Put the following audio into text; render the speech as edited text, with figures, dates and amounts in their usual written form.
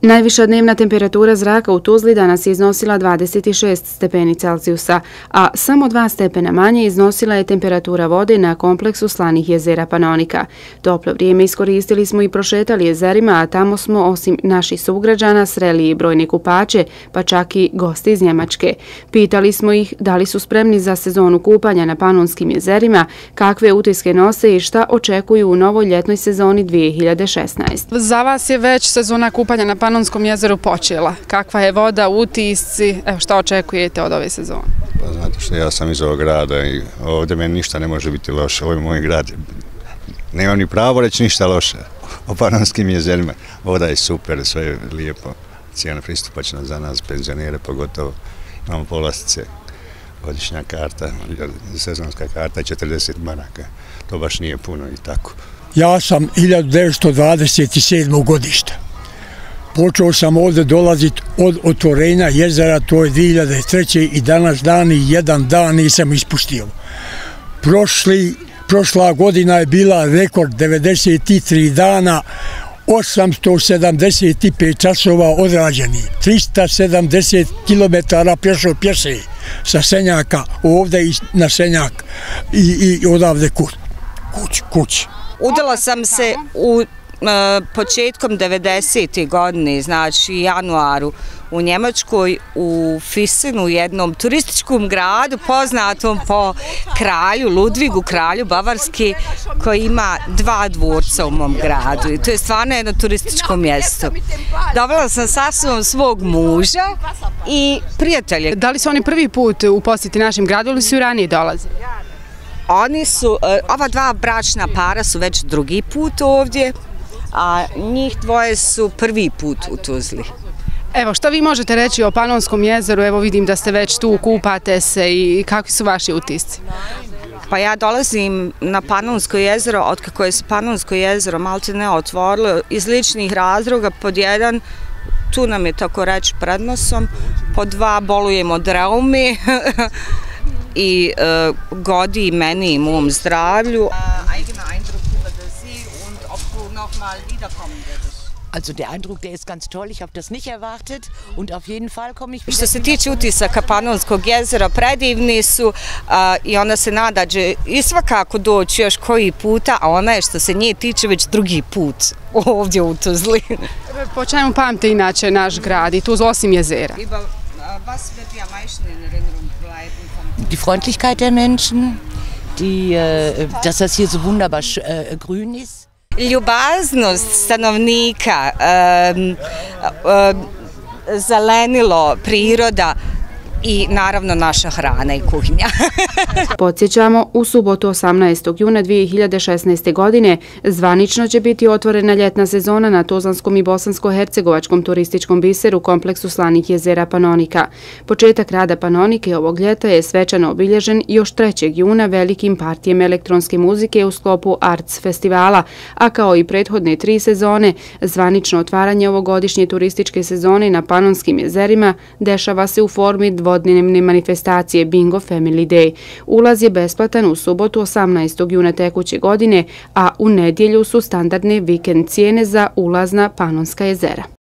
Najviša dnevna temperatura zraka u Tuzli danas je iznosila 26 stepeni Celzijusa, a samo 2 stepena manje iznosila je temperatura vode na kompleksu slanih jezera Panonika. Toplo vrijeme iskoristili smo i prošetali jezerima, a tamo smo osim naših sugrađana sreli i brojne kupače, pa čak i gosti iz Njemačke. Pitali smo ih da li su spremni za sezonu kupanja na Panonskim jezerima, kakve utiske nose i šta očekuju u novoj ljetnoj sezoni 2016. Za vas je već sezona kupanja na Panonskom jezeru počela. Kakva je voda, utisci, šta očekujete od ove sezone? Pa znate što, ja sam iz ovog grada i ovdje meni ništa ne može biti loše. Ovo je moj grad. Nemam ni pravo reći ništa loše o Panonskim jezerima. Voda je super, sve je lijepo. Cijena pristupačna za nas, penzionere pogotovo. Imamo povlastice, godišnja karta, sezonska karta, 40 maraka. To baš nije puno i tako. Ja sam 1927. godište. Počeo sam ovdje dolaziti od otvorenja jezera, to je 2003. i danas dan i jedan dan nisam ispustio. Prošla godina je bila rekord 93 dana, 875 časova odrađeni, 370 km prešao pješe sa Senjaka ovdje i na Senjak i odavde kući. Udala sam se u početkom 90. godine, znači januaru, u Njemačkoj, u Fissenu, jednom turističkom gradu poznatom po kralju Ludvigu, kralju Bavarske, koji ima 2 dvorca u mom gradu. I to je stvarno jedno turističko mjesto. Dovela sam sa sobom svog muža i prijatelje. Da li su oni prvi put u posjeti našem gradu ili su i ranije dolazili? Oni su, ova 2 bračna para su već drugi put ovdje, a njih 2 su prvi put u Tuzli. Evo, što vi možete reći o Panonskom jezeru? Evo vidim da ste već tu, kupate se i kakvi su vaši utisci? Pa ja dolazim na Panonsko jezero, otkako je se Panonsko jezero malte ne otvorilo, iz ličnih razloga. Pod 1, tu nam je tako reći pred nosom, pod 2 bolujemo od reume i godi meni i mom zdravlju. Also der Eindruck, der ist ganz toll, ich habe das nicht erwartet und auf jeden Fall komme ich... Što se tiče utisaka Panonskog jezera, predivni su i ona se nada će i svakako doći još koji puta, a ona je što se nje tiče već drugi put ovdje u Tuzli. Po čemu pamte inače naš grad i Tuz osim jezera? Die Freundlichkeit der Menschen, dass das hier so wunderbar grün ist. Ljubaznost stanovnika, zelenilo, priroda i naravno naša hrana i kuhinja. Podsjećamo, u subotu 18. juna 2016. godine zvanično će biti otvorena ljetna sezona na Tuzlanskom i Bosansko-hercegovačkom turističkom biseru kompleksu slanih jezera Panonika. Početak rada Panonike ovog ljeta je svečano obilježen još 3. juna velikim partijem elektronske muzike u sklopu Arts festivala, a kao i prethodne 3 sezone, zvanično otvaranje ovogodišnje turističke sezone na Panonskim jezerima dešava se u formi dvodnevne manifestacije Bingo Family Day. Ulaz je besplatan u subotu 18. juna tekuće godine, a u nedjelju su standardne vikend cijene za ulaz na Panonska jezera.